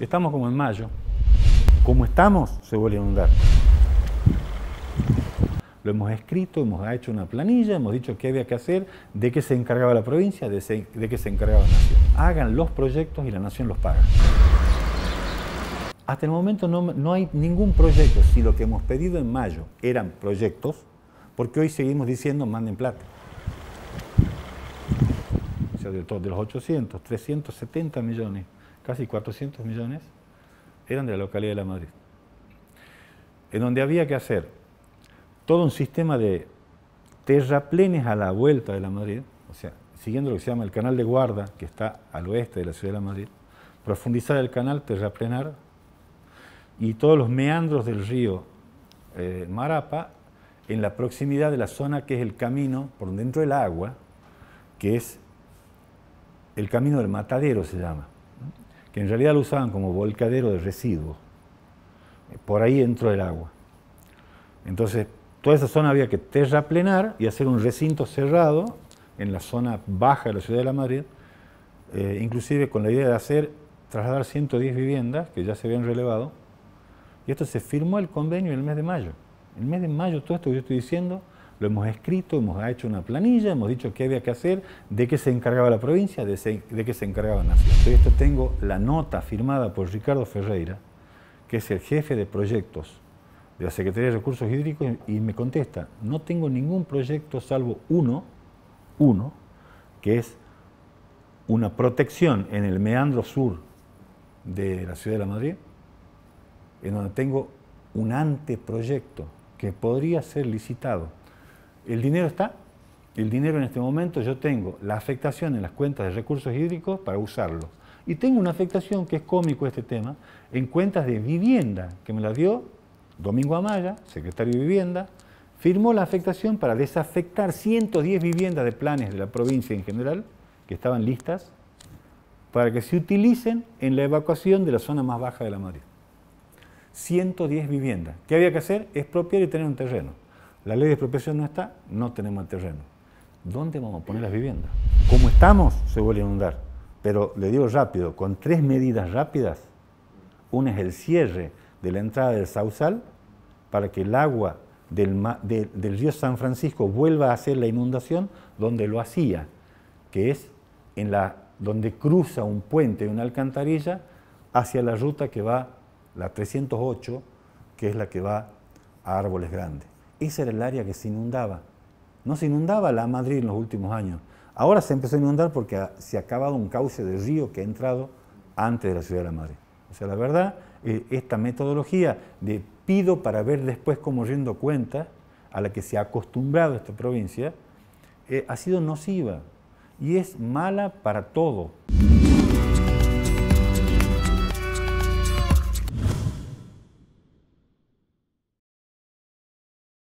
Estamos como en mayo. Como estamos, se vuelve a inundar. Lo hemos escrito, hemos hecho una planilla, hemos dicho qué había que hacer, de qué se encargaba la provincia, de qué se encargaba la nación. Hagan los proyectos y la nación los paga. Hasta el momento no hay ningún proyecto. Si lo que hemos pedido en mayo eran proyectos, porque hoy seguimos diciendo manden plata. O sea, de los 800, 370 millones, casi 400 millones, eran de la localidad de La Madrid. En donde había que hacer todo un sistema de terraplenes a la vuelta de La Madrid, o sea, siguiendo lo que se llama el canal de guarda, que está al oeste de la ciudad de La Madrid, profundizar el canal, terraplenar, y todos los meandros del río Marapa, en la proximidad de la zona que es el camino por dentro del agua, que es el camino del matadero se llama, que en realidad lo usaban como volcadero de residuos. Por ahí entró el agua. Entonces, toda esa zona había que terraplenar y hacer un recinto cerrado en la zona baja de la ciudad de La Madrid, inclusive con la idea de trasladar 110 viviendas que ya se habían relevado. Y esto se firmó el convenio en el mes de mayo. En el mes de mayo todo esto que yo estoy diciendo lo hemos escrito, hemos hecho una planilla, hemos dicho qué había que hacer, de qué se encargaba la provincia, de qué se encargaba la nación. De esto tengo la nota firmada por Ricardo Ferreira, que es el jefe de proyectos de la Secretaría de Recursos Hídricos, y me contesta, no tengo ningún proyecto salvo uno, que es una protección en el meandro sur de la ciudad de La Madrid, en donde tengo un anteproyecto que podría ser licitado. El dinero está, el dinero en este momento yo tengo la afectación en las cuentas de recursos hídricos para usarlo. Y tengo una afectación, que es cómico este tema, en cuentas de vivienda, que me la dio Domingo Amaya, secretario de Vivienda, firmó la afectación para desafectar 110 viviendas de planes de la provincia en general, que estaban listas, para que se utilicen en la evacuación de la zona más baja de La Madrid. 110 viviendas. ¿Qué había que hacer? Expropiar y tener un terreno. La ley de expropiación no está, no tenemos el terreno. ¿Dónde vamos a poner las viviendas? Como estamos, se vuelve a inundar. Pero le digo rápido, con 3 medidas rápidas. Una es el cierre de la entrada del Sausal para que el agua del río San Francisco vuelva a hacer la inundación donde lo hacía, que es donde cruza un puente y una alcantarilla hacia la ruta que va, la 308, que es la que va a Árboles Grandes. Ese era el área que se inundaba. No se inundaba La Madrid en los últimos años. Ahora se empezó a inundar porque se ha acabado un cauce de río que ha entrado antes de la ciudad de La Madrid. O sea, la verdad, esta metodología de pido para ver después cómo rindo cuenta, a la que se ha acostumbrado esta provincia, ha sido nociva y es mala para todo.